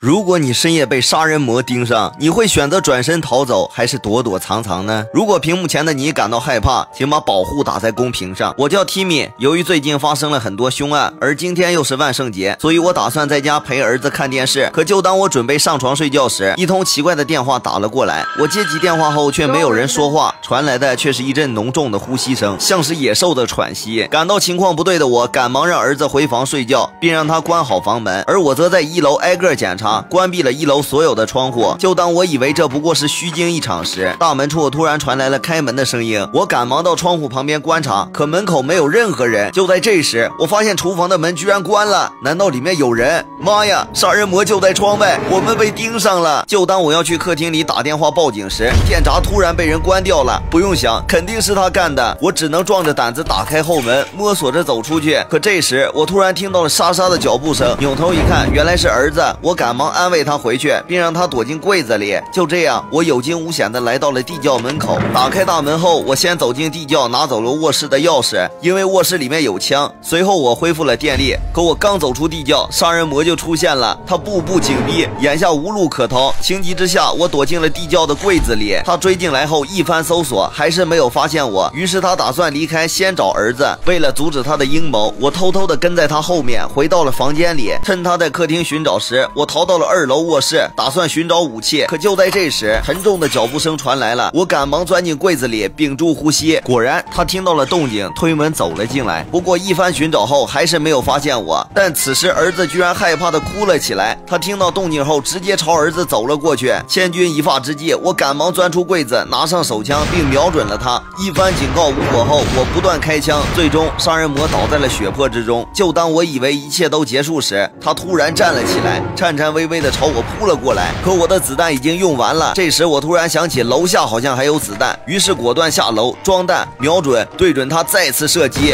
如果你深夜被杀人魔盯上，你会选择转身逃走，还是躲躲藏藏呢？如果屏幕前的你感到害怕，请把保护打在公屏上。我叫 Timmy， 由于最近发生了很多凶案，而今天又是万圣节，所以我打算在家陪儿子看电视。可就当我准备上床睡觉时，一通奇怪的电话打了过来。我接起电话后，却没有人说话，传来的却是一阵浓重的呼吸声，像是野兽的喘息。感到情况不对的我，赶忙让儿子回房睡觉，并让他关好房门，而我则在1楼挨个检查。关闭了1楼所有的窗户。就当我以为这不过是虚惊一场时，大门处突然传来了开门的声音。我赶忙到窗户旁边观察，可门口没有任何人。就在这时，我发现厨房的门居然关了，难道里面有人？妈呀，杀人魔就在窗外，我们被盯上了。就当我要去客厅里打电话报警时，电闸突然被人关掉了。不用想，肯定是他干的。我只能壮着胆子打开后门，摸索着走出去。可这时我突然听到了沙沙的脚步声，扭头一看，原来是儿子。我赶忙安慰他回去，并让他躲进柜子里。就这样，我有惊无险地来到了地窖门口。打开大门后，我先走进地窖，拿走了卧室的钥匙，因为卧室里面有枪。随后我恢复了电力，可我刚走出地窖，杀人魔就出现了。他步步紧逼，眼下无路可逃。情急之下，我躲进了地窖的柜子里。他追进来后一番搜索，还是没有发现我。于是他打算离开，先找儿子。为了阻止他的阴谋，我偷偷地跟在他后面，回到了房间里。趁他在客厅寻找时，我逃到了2楼卧室，打算寻找武器。可就在这时，沉重的脚步声传来了。我赶忙钻进柜子里，屏住呼吸。果然，他听到了动静，推门走了进来。不过一番寻找后，还是没有发现我。但此时儿子居然害怕地哭了起来。他听到动静后，直接朝儿子走了过去。千钧一发之际，我赶忙钻出柜子，拿上手枪，并瞄准了他。一番警告无果后，我不断开枪，最终杀人魔倒在了血泊之中。就当我以为一切都结束时，他突然站了起来，颤颤巍巍地朝我扑了过来。可我的子弹已经用完了。这时我突然想起楼下好像还有子弹，于是果断下楼装弹，瞄准，对准他再次射击。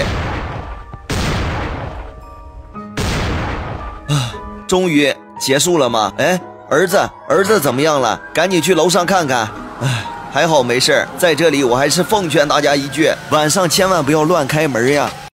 终于结束了吗？哎，儿子怎么样了？赶紧去楼上看看。还好没事。在这里我还是奉劝大家一句，晚上千万不要乱开门呀。